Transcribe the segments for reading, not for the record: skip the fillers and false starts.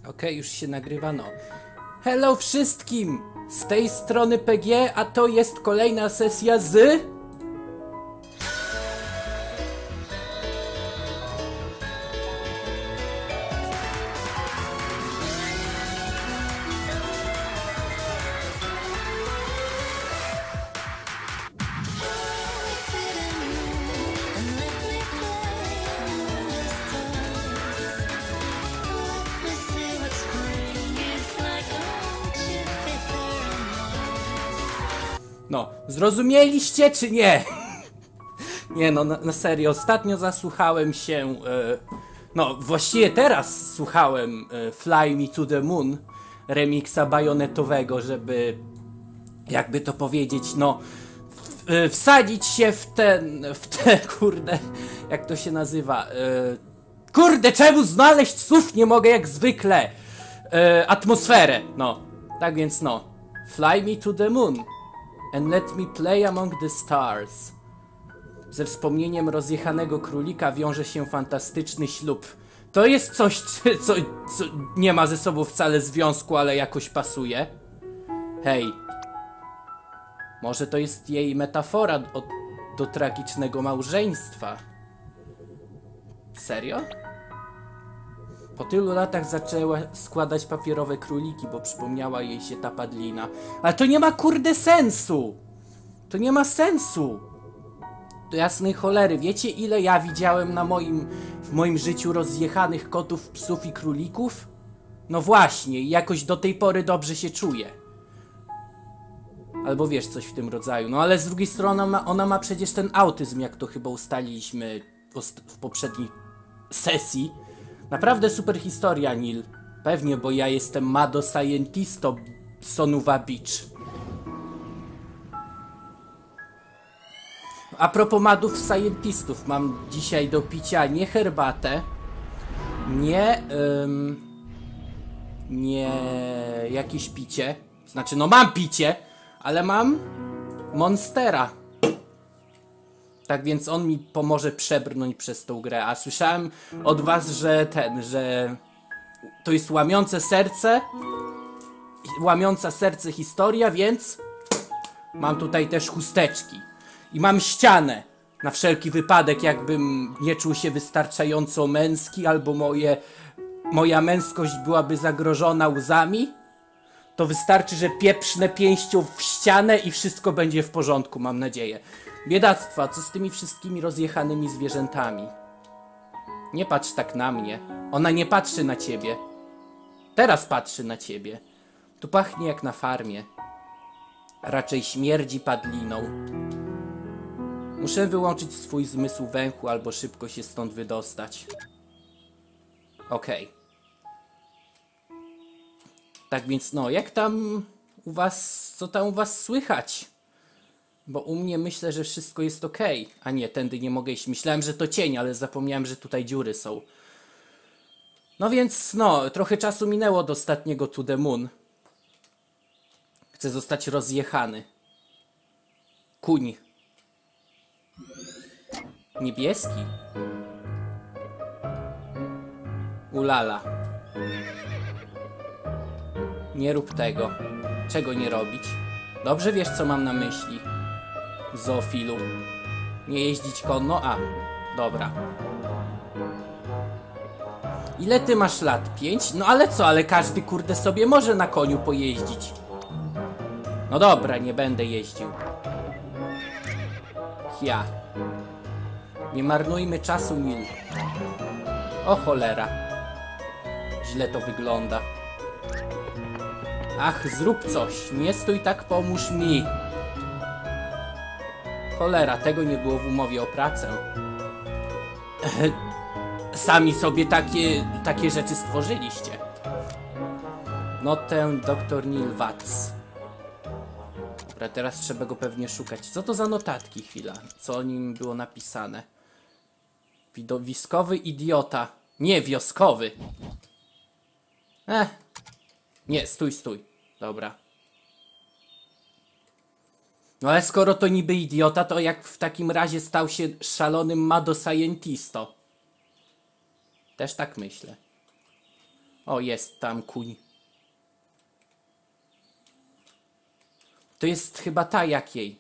Okej, już się nagrywa, no. Hello wszystkim! Z tej strony PG, a to jest kolejna sesja z... No, zrozumieliście czy nie? Nie no, na serio, ostatnio zasłuchałem się... no, właściwie teraz słuchałem Fly Me to the Moon, remiksa bajonetowego, żeby... jakby to powiedzieć, no... wsadzić się w te, kurde... jak to się nazywa? Kurde, czemu znaleźć słów nie mogę jak zwykle? Atmosferę, no. Tak więc no. Fly Me to the Moon. And let me play among the stars. Ze wspomnieniem rozjechanego królika wiąże się fantastyczny ślub. To jest coś, co nie ma ze sobą wcale związku, ale jakoś pasuje. Hej. Może to jest jej metafora do tragicznego małżeństwa. Serio? Po tylu latach zaczęła składać papierowe króliki, bo przypomniała jej się ta padlina. Ale to nie ma kurde sensu! To nie ma sensu! Do jasnej cholery, wiecie ile ja widziałem w moim życiu rozjechanych kotów, psów i królików? No właśnie, i jakoś do tej pory dobrze się czuję. Albo wiesz, coś w tym rodzaju. No ale z drugiej strony ona ma przecież ten autyzm, jak to chyba ustaliliśmy w poprzedniej sesji. Naprawdę super historia, Neil. Pewnie, bo ja jestem Mado Scientisto Sonuwa Beach. A propos Madów Scientistów, mam dzisiaj do picia nie herbatę, nie jakieś picie. Znaczy, no mam picie, ale mam Monstera. Tak więc on mi pomoże przebrnąć przez tą grę. A słyszałem od was, że to jest łamiąca serce historia, więc mam tutaj też chusteczki. I mam ścianę, na wszelki wypadek, jakbym nie czuł się wystarczająco męski, albo moja męskość byłaby zagrożona łzami, to wystarczy, że pieprznę pięścią w ścianę i wszystko będzie w porządku, mam nadzieję. Biedactwa, co z tymi wszystkimi rozjechanymi zwierzętami? Nie patrz tak na mnie. Ona nie patrzy na ciebie. Teraz patrzy na ciebie. Tu pachnie jak na farmie. Raczej śmierdzi padliną. Muszę wyłączyć swój zmysł węchu, albo szybko się stąd wydostać. Okej. Tak więc no, jak tam u was, co tam u was słychać? Bo u mnie myślę, że wszystko jest okej. A nie, tędy nie mogę iść. Myślałem, że to cień, ale zapomniałem, że tutaj dziury są. No więc no, trochę czasu minęło do ostatniego To The Moon. Chcę zostać rozjechany. Kuń. Niebieski. Ulala. Nie rób tego. Czego nie robić? Dobrze wiesz, co mam na myśli. Zoofilu. Nie jeździć konno? A, dobra. Ile ty masz lat? 5? No ale co, ale każdy kurde sobie może na koniu pojeździć. No dobra, nie będę jeździł. Ja. Nie marnujmy czasu, Nil. O cholera. Źle to wygląda. Ach, zrób coś. Nie stój tak, pomóż mi. Cholera, tego nie było w umowie o pracę. Sami sobie takie rzeczy stworzyliście. No ten dr Neil Watts. Dobra, teraz trzeba go pewnie szukać. Co to za notatki? Chwila. Co o nim było napisane? Widowiskowy idiota. Nie, wioskowy. Nie, stój. Dobra. No ale skoro to niby idiota, to jak w takim razie stał się szalonym Mado Scientisto? Też tak myślę. O, jest tam kuń. To jest chyba ta jakiej.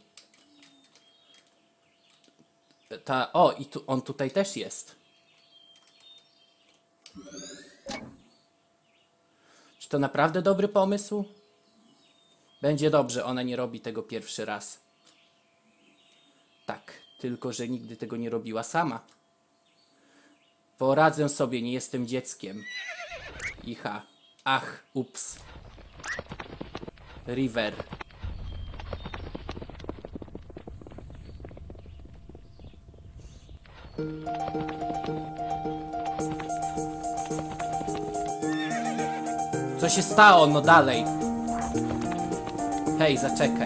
Ta, o, i tu, on tutaj też jest. Czy to naprawdę dobry pomysł? Będzie dobrze, ona nie robi tego pierwszy raz. Tak, tylko że nigdy tego nie robiła sama. Poradzę sobie, nie jestem dzieckiem. Icha. Ach, ups. River. Co się stało? No dalej. Hej, zaczekaj.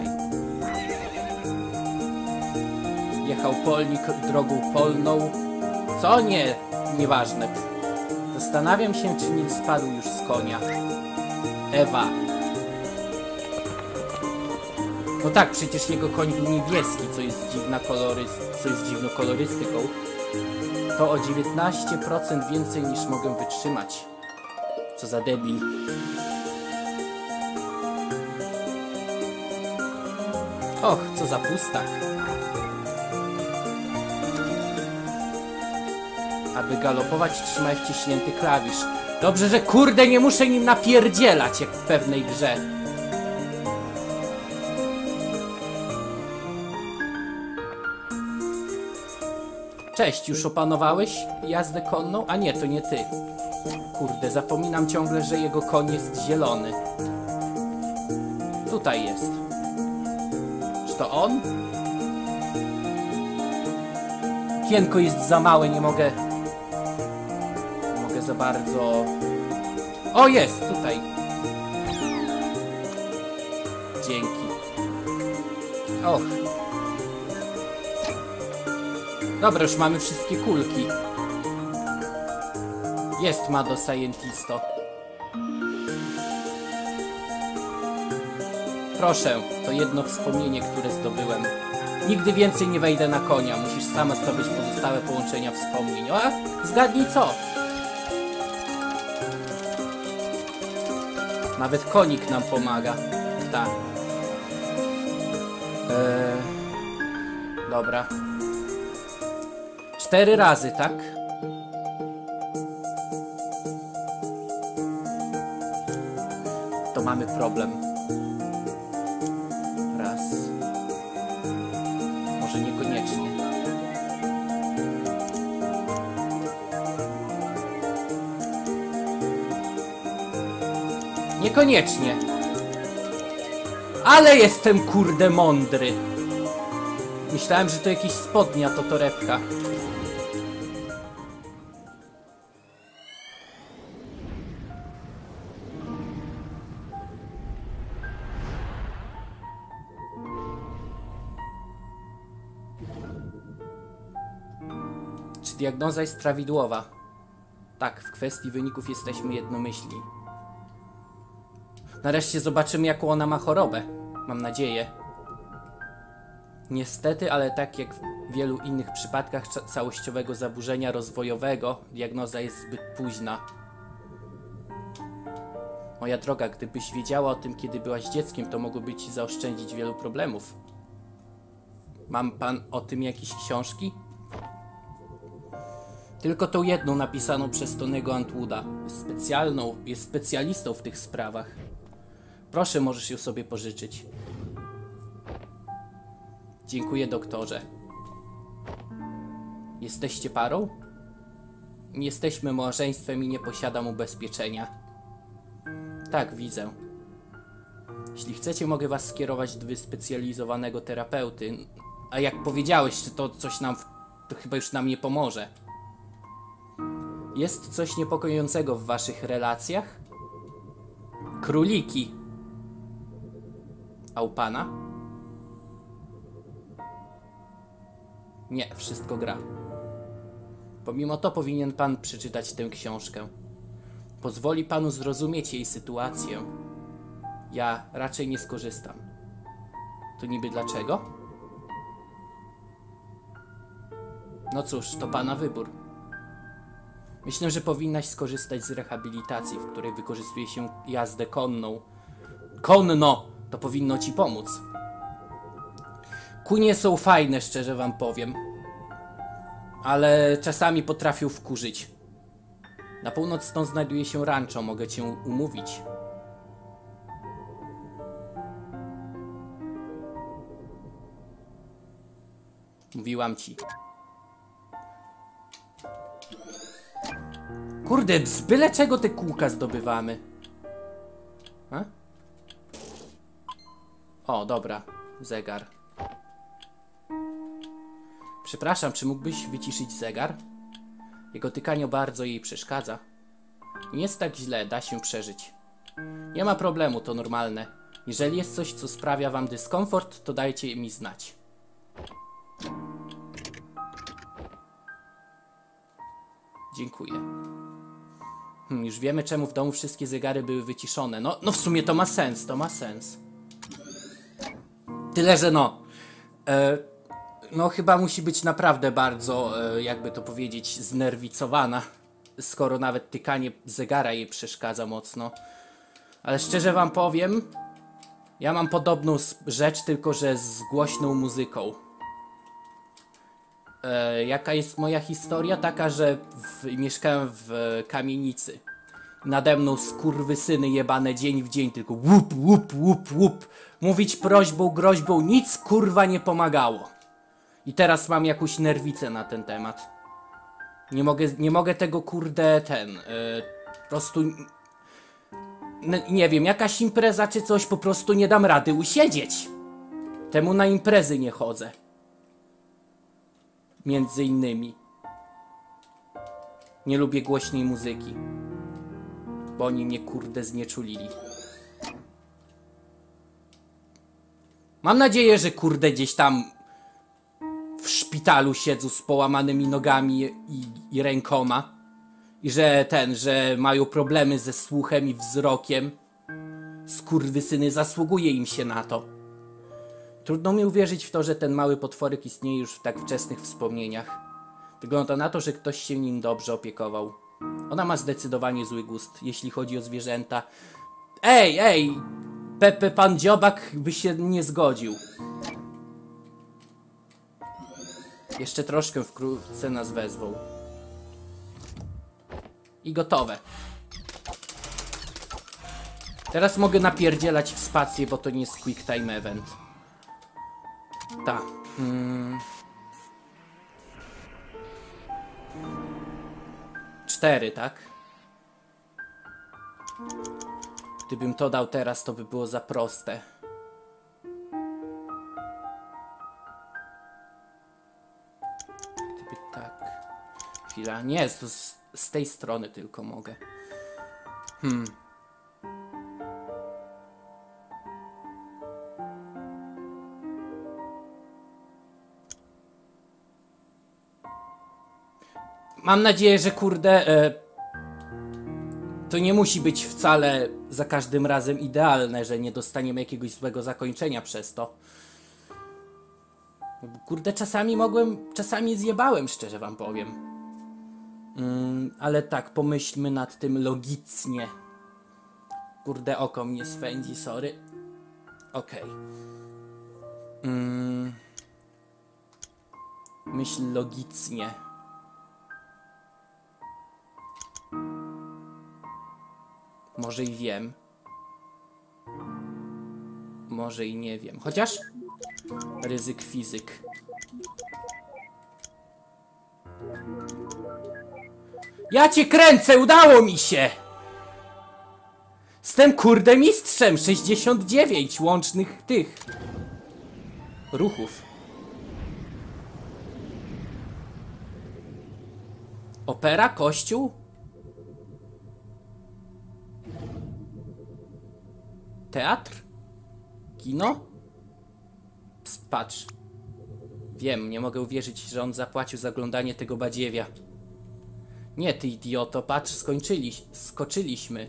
Jechał polnik drogą polną. Co? Nie, nieważne. Zastanawiam się, czy nie spadł już z konia. Ewa. No tak, przecież jego koń był niebieski, co jest dziwną kolorystyką. To o 19% więcej niż mogę wytrzymać. Co za debil. Och, co za pustak. Aby galopować, trzymaj wciśnięty klawisz. Dobrze, że kurde nie muszę nim napierdzielać, jak w pewnej grze. Cześć, już opanowałeś jazdę konną? A nie, to nie ty. Kurde, zapominam ciągle, że jego koń jest zielony. Tutaj jest. Czy to on? Okienko jest za małe, nie mogę za bardzo... O, jest! Tutaj. Dzięki. Och. Dobra, już mamy wszystkie kulki. Jest Mado Scientisto. Proszę, to jedno wspomnienie, które zdobyłem. Nigdy więcej nie wejdę na konia. Musisz sama zdobyć pozostałe połączenia wspomnień. A zgadnij co? Nawet konik nam pomaga. Tak. Dobra. 4 razy, tak? To mamy problem. Raz. Może niekoniecznie. Niekoniecznie. Ale jestem kurde mądry. Myślałem, że to jakieś spodnie, a to torebka. Czy diagnoza jest prawidłowa? Tak, w kwestii wyników jesteśmy jednomyślni. Nareszcie zobaczymy, jaką ona ma chorobę. Mam nadzieję. Niestety, ale tak jak w wielu innych przypadkach całościowego zaburzenia rozwojowego, diagnoza jest zbyt późna. Moja droga, gdybyś wiedziała o tym, kiedy byłaś dzieckiem, to mogłoby ci zaoszczędzić wielu problemów. Mam pan o tym jakieś książki? Tylko tą jedną napisaną przez Tonego Antwooda. Jest specjalistą w tych sprawach. Proszę, możesz ją sobie pożyczyć. Dziękuję, doktorze. Jesteście parą? Jesteśmy małżeństwem i nie posiadam ubezpieczenia. Tak, widzę. Jeśli chcecie, mogę was skierować do wyspecjalizowanego terapeuty. A jak powiedziałeś, czy to coś nam... to chyba już nam nie pomoże. Jest coś niepokojącego w waszych relacjach? Króliki. A u pana? Nie, wszystko gra. Pomimo to powinien pan przeczytać tę książkę. Pozwoli panu zrozumieć jej sytuację. Ja raczej nie skorzystam. To niby dlaczego? No cóż, to pana wybór. Myślę, że powinnaś skorzystać z rehabilitacji, w której wykorzystuje się jazdę konną. Konno! To powinno ci pomóc. Kunie są fajne, szczerze wam powiem. Ale czasami potrafią wkurzyć. Na północ stąd znajduje się rancho, mogę cię umówić. Mówiłam ci. Kurde, z byle czego te kółka zdobywamy. A? O, dobra. Zegar. Przepraszam, czy mógłbyś wyciszyć zegar? Jego tykanie bardzo jej przeszkadza. Nie jest tak źle, da się przeżyć. Nie ma problemu, to normalne. Jeżeli jest coś, co sprawia wam dyskomfort, to dajcie mi znać. Dziękuję. Już wiemy, czemu w domu wszystkie zegary były wyciszone. No w sumie to ma sens, to ma sens. Tyle, że no chyba musi być naprawdę bardzo, jakby to powiedzieć, znerwicowana, skoro nawet tykanie zegara jej przeszkadza mocno. Ale szczerze wam powiem, ja mam podobną rzecz, tylko że z głośną muzyką. Jaka jest moja historia? Taka, że mieszkałem w kamienicy. Nade mną skurwysyny jebane dzień w dzień, tylko łup, łup, łup, łup. Mówić prośbą, groźbą, nic kurwa nie pomagało. I teraz mam jakąś nerwicę na ten temat. Nie mogę tego kurde po prostu... Nie wiem, jakaś impreza czy coś, po prostu nie dam rady usiedzieć. Temu na imprezy nie chodzę. Między innymi. Nie lubię głośnej muzyki. Bo oni mnie kurde znieczulili. Mam nadzieję, że kurde gdzieś tam w szpitalu siedzą z połamanymi nogami i rękoma. I że mają problemy ze słuchem i wzrokiem. Skurwysyny, zasługuje im się na to. Trudno mi uwierzyć w to, że ten mały potworek istnieje już w tak wczesnych wspomnieniach. Wygląda na to, że ktoś się nim dobrze opiekował. Ona ma zdecydowanie zły gust, jeśli chodzi o zwierzęta. Ej! Pan Dziobak by się nie zgodził. Jeszcze troszkę, wkrótce nas wezwał. I gotowe. Teraz mogę napierdzielać w spację, bo to nie jest quick time event. Tak. 4, tak? Gdybym to dał teraz, to by było za proste. Gdyby tak... Chwila, nie, to z tej strony tylko mogę. Mam nadzieję, że kurde... to nie musi być wcale za każdym razem idealne, że nie dostaniemy jakiegoś złego zakończenia przez to. Kurde, czasami zjebałem, szczerze wam powiem. Ale tak, pomyślmy nad tym logicznie. Kurde, oko mnie swędzi, sorry. Okej. Myśl logicznie. Może i wiem. Może i nie wiem. Chociaż... ryzyk fizyk. Ja cię kręcę! Udało mi się! Jestem kurde mistrzem! 69 łącznych tych... ruchów. Opera? Kościół? Teatr? Kino? Psst, patrz. Wiem, nie mogę uwierzyć, że on zapłacił za oglądanie tego badziewia. Nie, ty idioto, patrz, skoczyliśmy.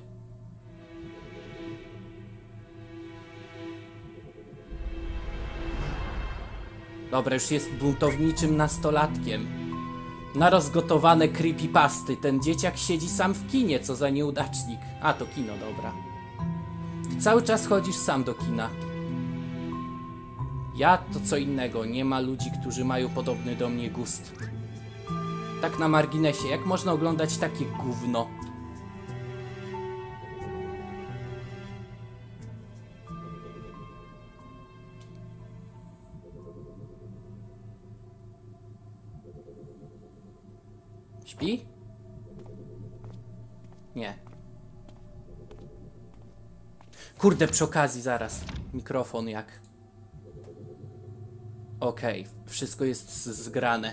Dobra, już jest buntowniczym nastolatkiem. Na rozgotowane creepypasty. Ten dzieciak siedzi sam w kinie, co za nieudacznik. A, to kino, dobra. Ty cały czas chodzisz sam do kina. Ja to co innego. Nie ma ludzi, którzy mają podobny do mnie gust. Tak na marginesie, jak można oglądać takie gówno? Śpi? Nie. Kurde, przy okazji zaraz. Mikrofon jak? Okej, wszystko jest zgrane.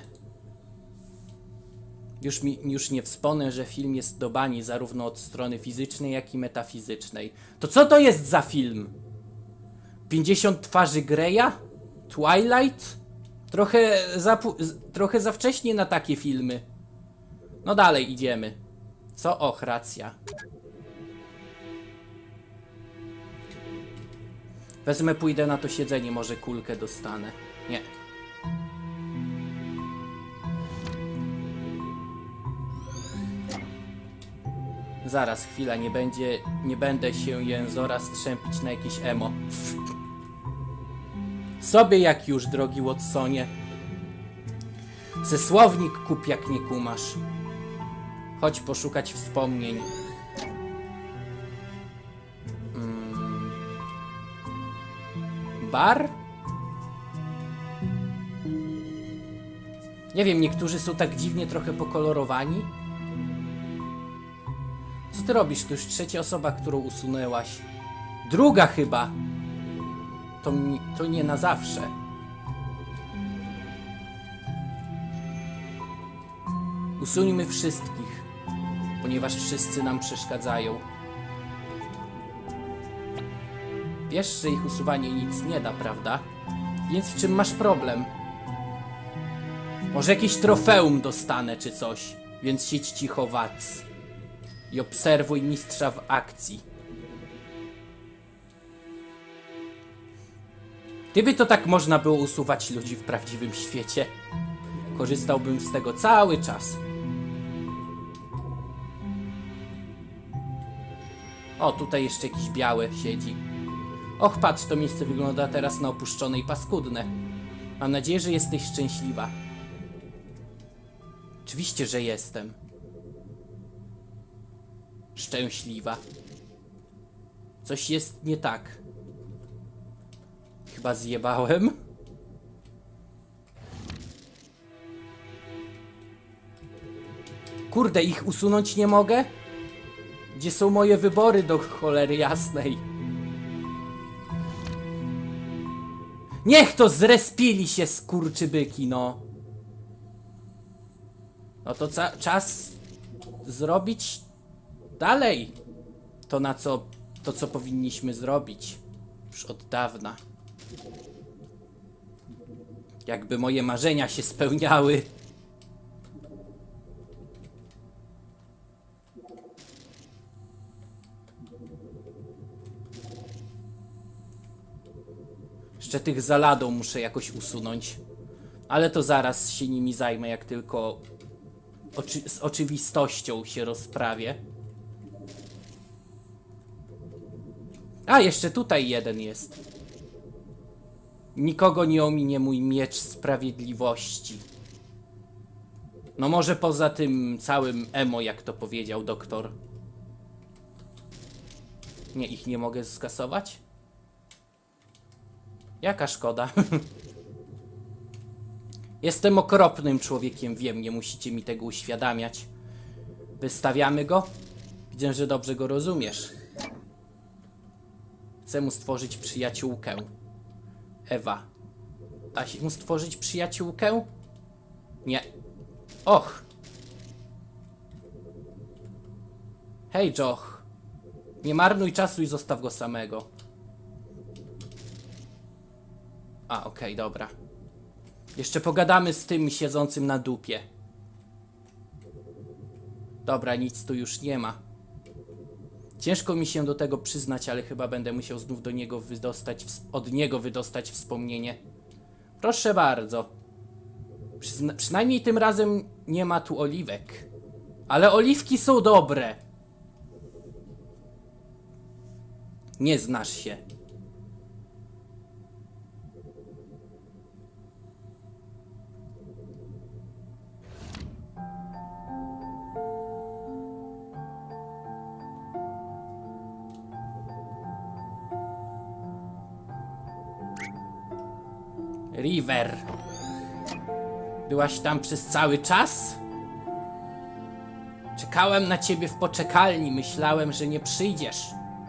Już nie wspomnę, że film jest do bani zarówno od strony fizycznej, jak i metafizycznej. To co to jest za film? 50 twarzy Greya? Twilight? Trochę za wcześnie na takie filmy. No dalej idziemy. Co? Och, racja. Wezmę, pójdę na to siedzenie, może kulkę dostanę. Nie. Zaraz, chwila, nie będę się jęzora strzępić na jakieś emo. Sobie jak już, drogi Watsonie. Se słownik kup, jak nie kumasz. Chodź poszukać wspomnień. Bar? Nie wiem, niektórzy są tak dziwnie trochę pokolorowani. Co ty robisz? To już trzecia osoba, którą usunęłaś. Druga chyba. To nie na zawsze. Usuńmy wszystkich, ponieważ wszyscy nam przeszkadzają. Wiesz, że ich usuwanie nic nie da, prawda? Więc w czym masz problem? Może jakieś trofeum dostanę czy coś, więc siedź cicho, Wac. I obserwuj mistrza w akcji. Gdyby to tak można było usuwać ludzi w prawdziwym świecie, korzystałbym z tego cały czas. O, tutaj jeszcze jakiś biały siedzi. Och, patrz, to miejsce wygląda teraz na opuszczone i paskudne. Mam nadzieję, że jesteś szczęśliwa. Oczywiście, że jestem. Szczęśliwa. Coś jest nie tak. Chyba zjebałem. Kurde, ich usunąć nie mogę? Gdzie są moje wybory do cholery jasnej? Niech to zrespili się, skurczybyki, no. No to czas zrobić dalej to, co powinniśmy zrobić już od dawna. Jakby moje marzenia się spełniały. Jeszcze tych za ladą muszę jakoś usunąć. Ale to zaraz się nimi zajmę, jak tylko z oczywistością się rozprawię. A, jeszcze tutaj jeden jest. Nikogo nie ominie mój miecz sprawiedliwości. No może poza tym całym emo, jak to powiedział doktor. Nie, ich nie mogę skasować? Jaka szkoda. Jestem okropnym człowiekiem, wiem, nie musicie mi tego uświadamiać. Wystawiamy go? Widzę, że dobrze go rozumiesz. Chcę mu stworzyć przyjaciółkę. Ewa. Da się mu stworzyć przyjaciółkę? Nie. Och. Hej, Joch. Nie marnuj czasu i zostaw go samego. A, okej, dobra. Jeszcze pogadamy z tym siedzącym na dupie. Dobra, nic tu już nie ma. Ciężko mi się do tego przyznać, ale chyba będę musiał znów od niego wydostać wspomnienie. Proszę bardzo. Przynajmniej tym razem nie ma tu oliwek. Ale oliwki są dobre. Nie znasz się. River. Byłaś tam przez cały czas? Czekałem na ciebie w poczekalni. Myślałem, że nie przyjdziesz.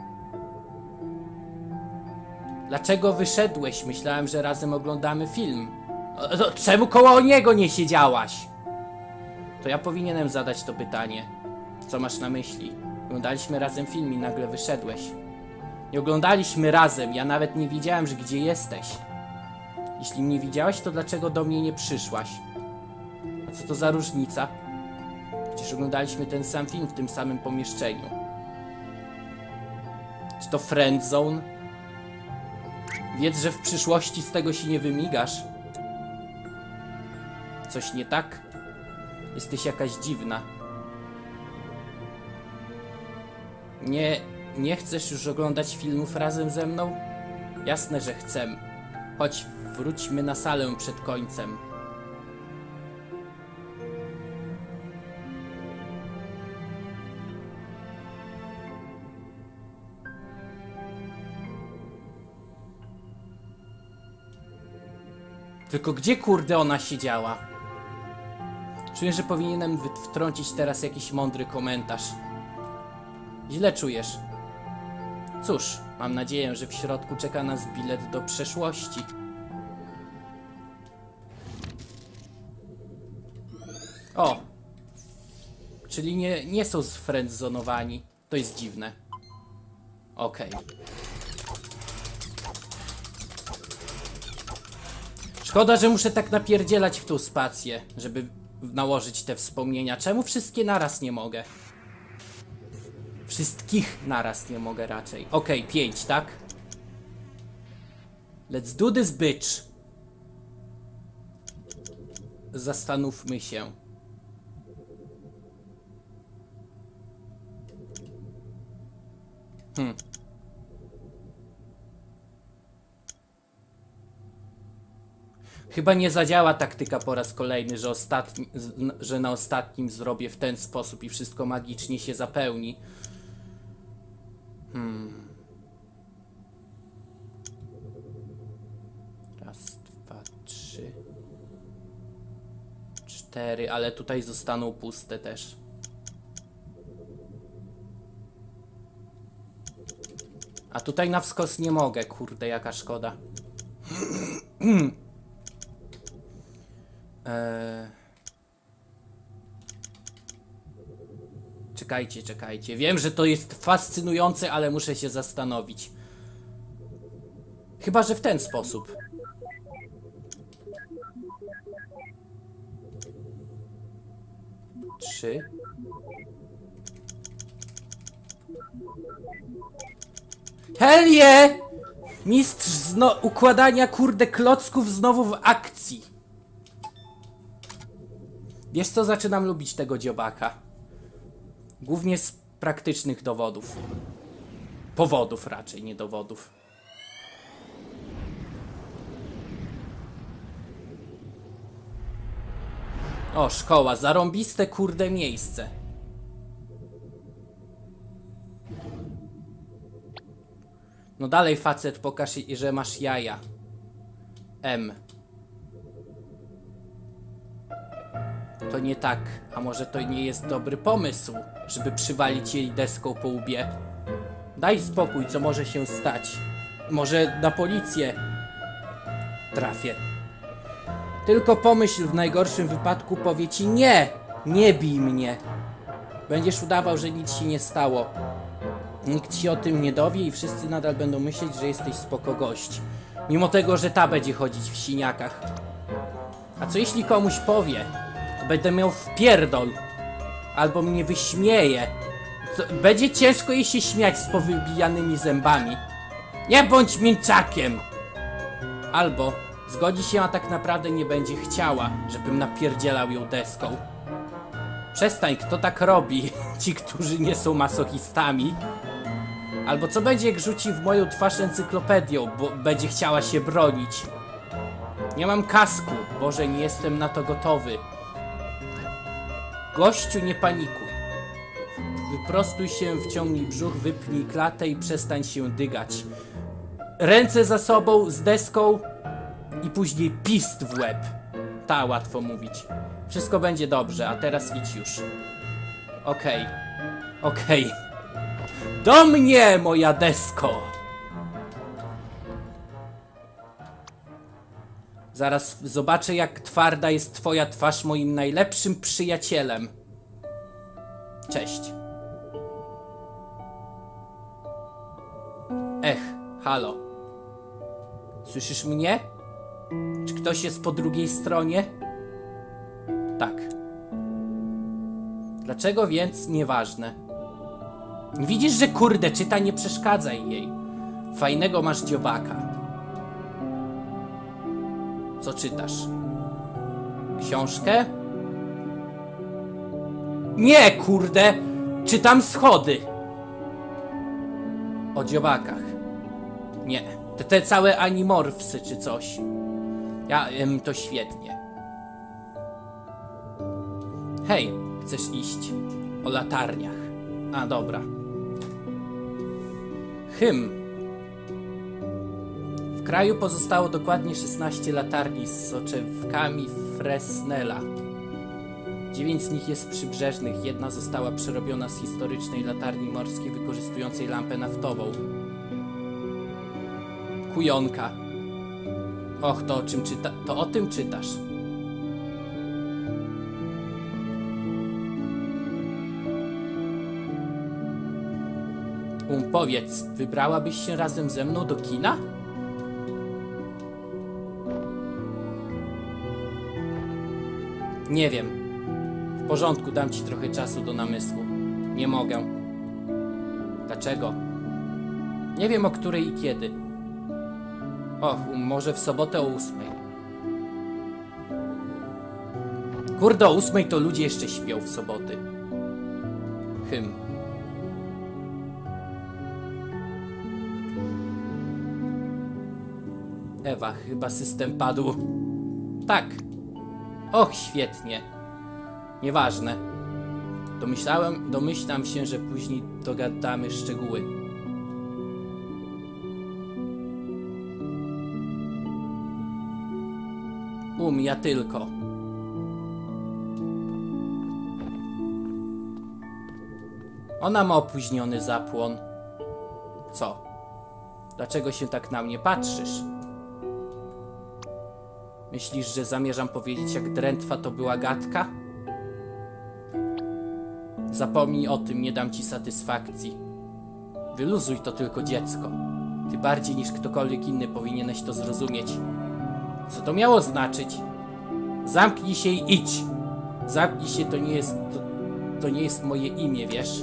Dlaczego wyszedłeś? Myślałem, że razem oglądamy film. Czemu koło niego nie siedziałaś? To ja powinienem zadać to pytanie. Co masz na myśli? Oglądaliśmy razem film i nagle wyszedłeś. Nie oglądaliśmy razem. Ja nawet nie wiedziałem, że gdzie jesteś. Jeśli mnie widziałaś, to dlaczego do mnie nie przyszłaś? A co to za różnica? Przecież oglądaliśmy ten sam film w tym samym pomieszczeniu. Czy to friendzone? Wiedz, że w przyszłości z tego się nie wymigasz. Coś nie tak? Jesteś jakaś dziwna. Nie chcesz już oglądać filmów razem ze mną? Jasne, że chcę. Chodź, wróćmy na salę przed końcem. Tylko gdzie kurde ona siedziała? Czuję, że powinienem wtrącić teraz jakiś mądry komentarz. Źle czujesz. Cóż, mam nadzieję, że w środku czeka nas bilet do przeszłości. O! Czyli nie są zfriendzonowani. To jest dziwne. Okej. Szkoda, że muszę tak napierdzielać w tą spację, żeby nałożyć te wspomnienia. Czemu wszystkie naraz nie mogę? Wszystkich naraz nie mogę raczej. Okej, 5, tak? Let's do this, bitch. Zastanówmy się. Chyba nie zadziała taktyka po raz kolejny, że na ostatnim zrobię w ten sposób i wszystko magicznie się zapełni. Raz, 2, 3, 4, ale tutaj zostaną puste też. A tutaj na wskos nie mogę, kurde, jaka szkoda. Czekajcie. Wiem, że to jest fascynujące, ale muszę się zastanowić. Chyba, że w ten sposób. Trzy. Helie! Mistrz układania kurde klocków znowu w akcji. Wiesz co, zaczynam lubić tego dziobaka. Głównie z praktycznych dowodów. Powodów raczej, nie dowodów. O, szkoła, zarąbiste kurde miejsce. No dalej, facet, pokaż, że masz jaja. M. To nie tak. A może to nie jest dobry pomysł, żeby przywalić jej deską po łbie? Daj spokój, co może się stać. Może na policję trafię. Tylko pomyśl, w najgorszym wypadku powie ci nie, nie bij mnie. Będziesz udawał, że nic się nie stało. Nikt się o tym nie dowie i wszyscy nadal będą myśleć, że jesteś spoko gość. Mimo tego, że ta będzie chodzić w siniakach. A co jeśli komuś powie? To będę miał wpierdol. Albo mnie wyśmieje. Będzie ciężko jej się śmiać z powybijanymi zębami. Nie bądź mięczakiem! Albo Zgodzi się, a tak naprawdę nie będzie chciała, żebym napierdzielał ją deską. Przestań, kto tak robi? Ci, którzy nie są masochistami. Albo co będzie, jak rzuci w moją twarz encyklopedią, bo będzie chciała się bronić. Nie mam kasku. Boże, nie jestem na to gotowy. Gościu, nie panikuj. Wyprostuj się, wciągnij brzuch, wypnij klatę i przestań się dygać. Ręce za sobą, z deską i później pist w łeb. Ta, łatwo mówić. Wszystko będzie dobrze, a teraz idź już. Okej. Okej. Do mnie, moja desko! Zaraz zobaczę, jak twarda jest twoja twarz moim najlepszym przyjacielem. Cześć. Halo. Słyszysz mnie? Czy ktoś jest po drugiej stronie? Tak. Dlaczego więc? Nieważne. Widzisz, że kurde czyta, nie przeszkadzaj jej. Fajnego masz dziobaka. Co czytasz? Książkę? Nie, kurde! Czytam schody. O dziobakach. Nie. Te całe animorfsy czy coś. To świetnie. Hej, chcesz iść? O latarniach. A, dobra. W kraju pozostało dokładnie 16 latarni z soczewkami Fresnela. 9 z nich jest przybrzeżnych, jedna została przerobiona z historycznej latarni morskiej wykorzystującej lampę naftową. Kujonka. Och, to o czym to o tym czytasz. Powiedz, wybrałabyś się razem ze mną do kina? Nie wiem. W porządku, dam ci trochę czasu do namysłu. Nie mogę. Dlaczego? Nie wiem, o której i kiedy. Och, może w sobotę o 8. Kurde, o 8 to ludzie jeszcze śpią w soboty. Ewa, chyba system padł. Tak. Och, świetnie. Nieważne. Domyślam się, że później dogadamy szczegóły. Ja tylko. Ona ma opóźniony zapłon. Co? Dlaczego się tak na mnie patrzysz? Myślisz, że zamierzam powiedzieć, jak drętwa to była gadka? Zapomnij o tym, nie dam ci satysfakcji. Wyluzuj, to tylko dziecko. Ty bardziej niż ktokolwiek inny powinieneś to zrozumieć. Co to miało znaczyć? Zamknij się i idź! Zamknij się, to nie jest moje imię, wiesz?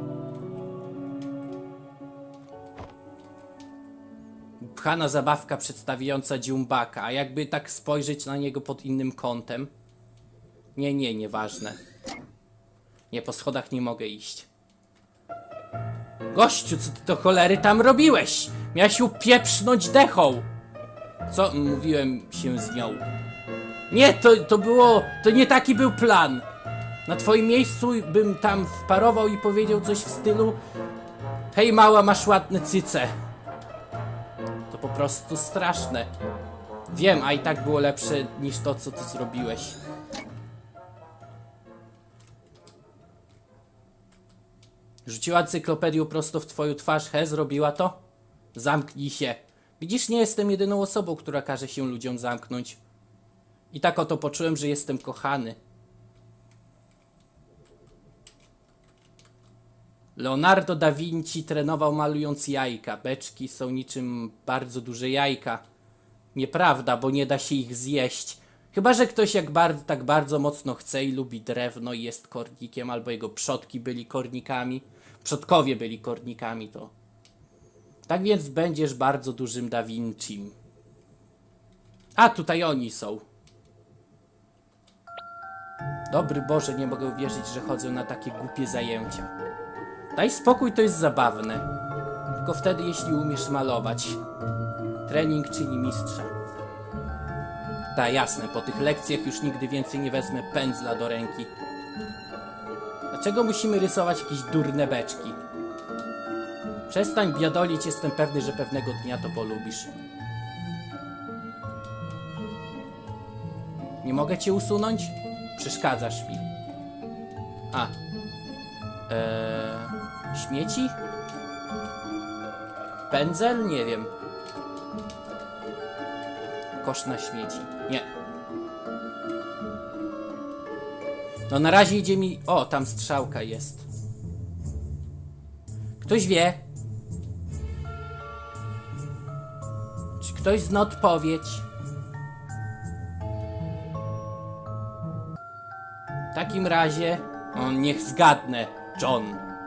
Pchana zabawka przedstawiająca dziumbaka, a jakby tak spojrzeć na niego pod innym kątem? Nieważne. Nie, po schodach nie mogę iść. Gościu, co ty do cholery tam robiłeś? Miałeś ją pieprznąć dechą. Co? Mówiłem się z nią. Nie, to nie taki był plan. Na twoim miejscu bym tam wparował i powiedział coś w stylu: hej mała, masz ładne cyce. To po prostu straszne. Wiem, a i tak było lepsze niż to, co ty zrobiłeś. Rzuciła encyklopedię prosto w twoją twarz. Zrobiła to? Zamknij się. Widzisz, nie jestem jedyną osobą, która każe się ludziom zamknąć. I tak oto poczułem, że jestem kochany. Leonardo da Vinci trenował malując jajka. Beczki są niczym bardzo duże jajka. Nieprawda, bo nie da się ich zjeść. Chyba że ktoś tak bardzo mocno chce i lubi drewno i jest kornikiem, albo jego przodki byli kornikami. Przodkowie byli kornikami, to... Tak więc będziesz bardzo dużym Da Vincim. A, tutaj oni są. Dobry Boże, nie mogę uwierzyć, że chodzą na takie głupie zajęcia. Daj spokój, to jest zabawne. Tylko wtedy, jeśli umiesz malować. Trening czyni mistrza. Tak, jasne, po tych lekcjach już nigdy więcej nie wezmę pędzla do ręki. Dlaczego musimy rysować jakieś durne beczki? Przestań biadolić, jestem pewny, że pewnego dnia to polubisz. Nie mogę cię usunąć? Przeszkadzasz mi. A. Śmieci? Pędzel? Nie wiem. Kosz na śmieci. Nie. No na razie idzie mi... O, tam strzałka jest. Ktoś wie? Czy ktoś zna odpowiedź? W takim razie... O, niech zgadnę. John.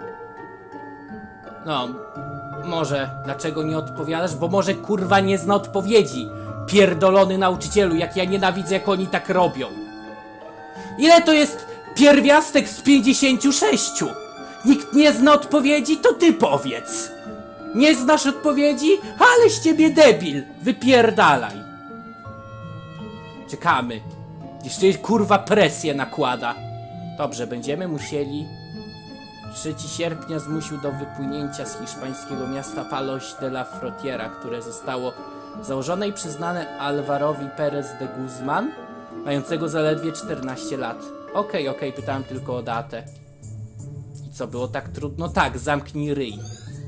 No... Może. Dlaczego nie odpowiadasz? Bo może kurwa nie zna odpowiedzi. Pierdolony nauczycielu, jak ja nienawidzę, jak oni tak robią. Ile to jest pierwiastek z 56? Nikt nie zna odpowiedzi, to ty powiedz. Nie znasz odpowiedzi? Ale z ciebie debil. Wypierdalaj. Czekamy. Jeszcze kurwa presję nakłada. Dobrze, będziemy musieli... 3 sierpnia zmusił do wypłynięcia z hiszpańskiego miasta Palos de la Frontera, które zostało założone i przyznane Alvarowi Pérez de Guzmán, mającego zaledwie 14 lat. Okej, pytałem tylko o datę. I co, było tak trudno? Tak, zamknij ryj.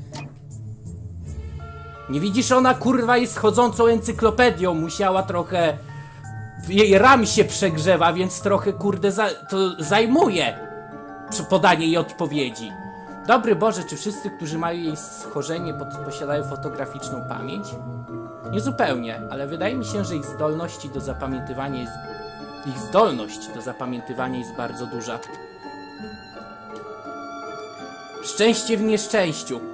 Nie widzisz, ona kurwa jest chodzącą encyklopedią, musiała trochę... Jej RAM się przegrzewa, więc trochę kurde to zajmuje podanie jej odpowiedzi. Dobry Boże, czy wszyscy, którzy mają jej schorzenie, posiadają fotograficzną pamięć? Nie zupełnie, ale wydaje mi się, że ich zdolność do zapamiętywania jest bardzo duża. Szczęście w nieszczęściu.